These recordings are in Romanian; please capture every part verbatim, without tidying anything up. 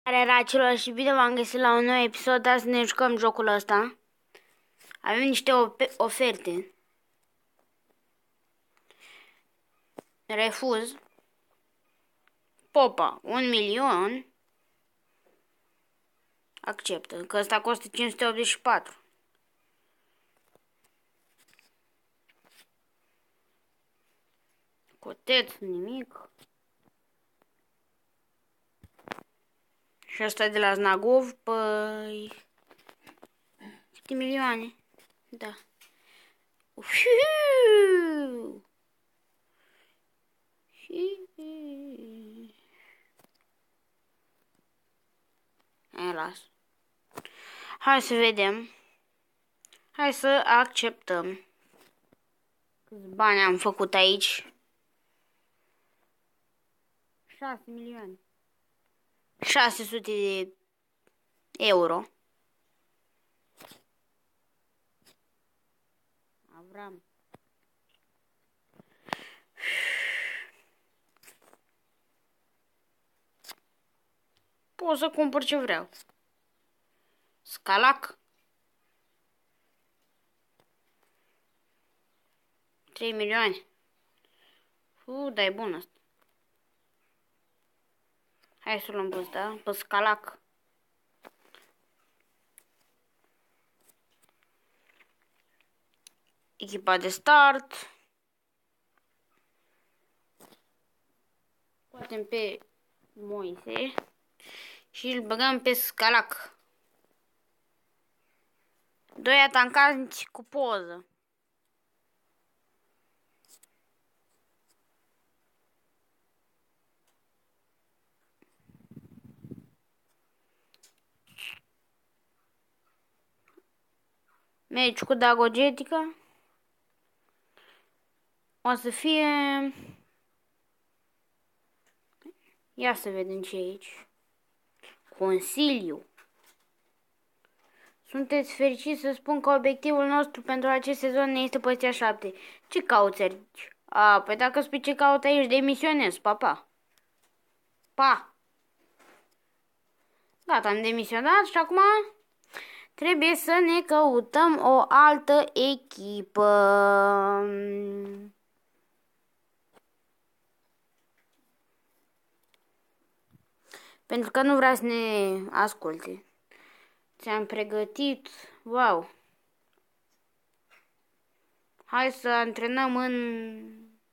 Care racilor și bine v-am găsit la un nou episod. Azi ne jucăm jocul ăsta. Avem niște oferte. Refuz. Popa, un milion. Acceptă, că ăsta costă cinci sute optzeci și patru. Coteț, nimic. Și ăsta de la Znagov, păi... Câte milioane? Da. Uhiu! Hai, las. Hai să vedem. Hai să acceptăm. Câți bani am făcut aici? șase milioane. șase sute de euro. Avram. Pot să cumpăr ce vreau. Scalac. trei milioane. Uu, dar e bun asta. Hai să luăm pe ăsta, pe Scalac. Echipa de start. Scoatem pe Moise și îl băgăm pe Scalac. Doi atacanți cu poză. Meci cu Dagogetica. O să fie... Ia să vedem ce e aici. Consiliu. Sunteți fericiți să spun că obiectivul nostru pentru acest sezon ne este poziția șapte. Ce cauți aici? A, păi dacă spui ce caut aici, demisionez, pa, pa. Pa. Gata, am demisionat și acum trebuie să ne căutăm o altă echipă. Pentru că nu vrea să ne asculte. Ți-am pregătit, wow. Hai să antrenăm în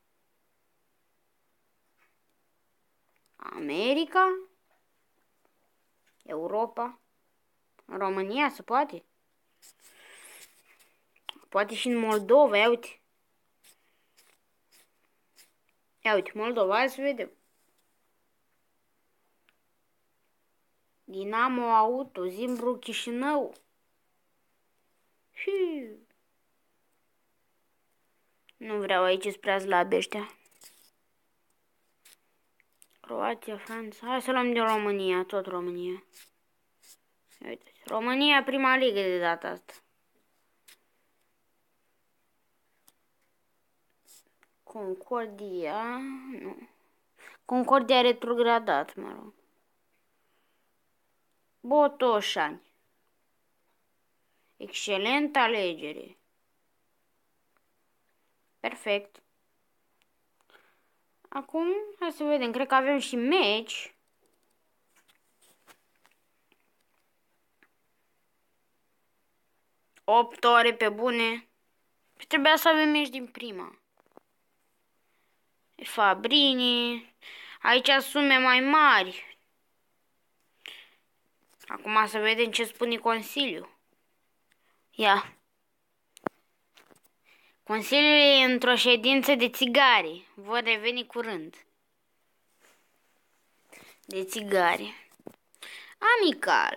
America, Europa, în România se poate. Poate și în Moldova, ia uite. Ia uite, Moldova, hai să vedem. Dinamo Auto, Zimbru, Chișinău. Hiu. Nu vreau aici spre slabi ăștia. Croația, Franța. Hai să luăm din România, tot România. Uite, România, prima ligă de data asta. Concordia, nu. Concordia retrogradat, mă rog. Botoșani. Excelentă alegere. Perfect. Acum, hai să vedem, cred că avem și meci. opt ore pe bune. Trebuia să avem meci din prima. Fabrini. Aici sume mai mari. Acum să vedem ce spune Consiliul. Ia. Consiliul e într-o ședință de țigare. Vor reveni curând. De țigare. Amical.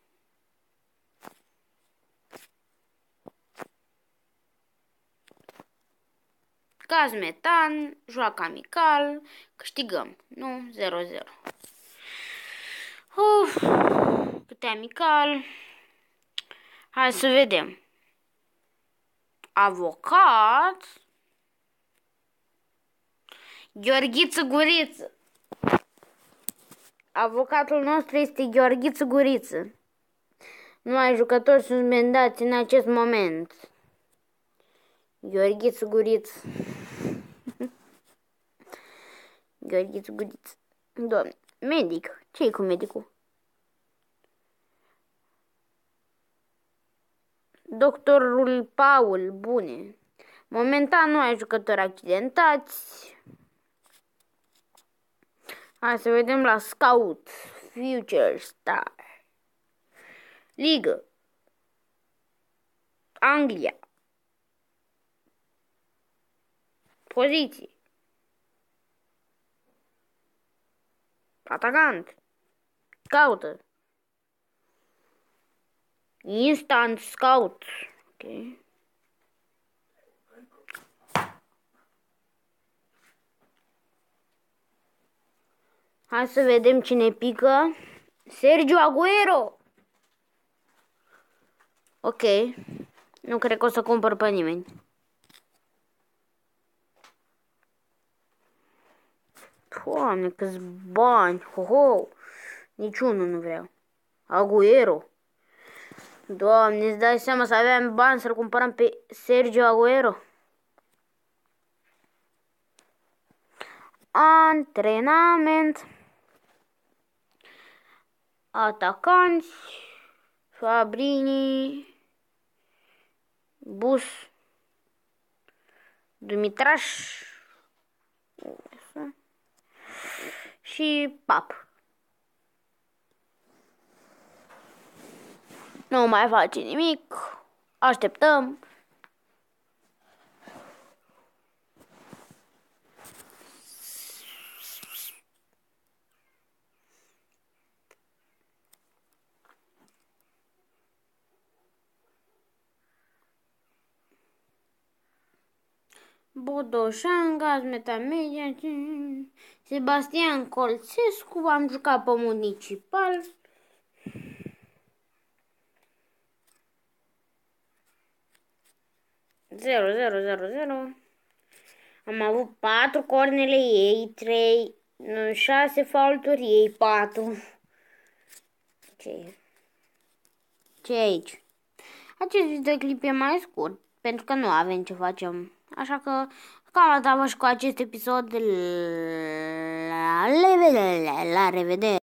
Gaz metan, joacă amical, câștigăm, nu? zero zero. Uf, câte amical. Hai să vedem. Avocat. Gheorghiță Guriță. Avocatul nostru este Gheorghiță Guriță. Numai jucători suspendați în acest moment. Gheorghiță Guriță. Gheorghiță Guriță. Doamne, medic. Ce-i cu medicul? Doctorul Paul, bune. Momentan nu ai jucători accidentați. Hai să vedem la Scout. Future Star. Ligă. Anglia. Poziție. Atacant. Caută. Instant Scout. Ok. Hai să vedem cine pică. Sergio Aguero. Ok. Nu cred că o să cumpăr pe nimeni. Doamne, câți bani. Ho-ho. Niciunul nu vreau. Aguero. Doamne, îți dai seama să aveam bani să-l cumpărăm pe Sergio Aguero? Antrenament. Atacanți. Fabrini. Bus. Dumitraș. Și Pap. Nu mai face nimic. Așteptăm. Bodoșan, Gaz Metamedia, Sebastian Colțescu, am jucat pe Municipal. zero, zero, zero, zero. Am avut patru cornele, ei trei, șase faulturi, ei patru. Ce Ce e aici? Acest videoclip e mai scurt, pentru că nu avem ce facem. Așa că cam atât și cu acest episod. La revedere! La revedere!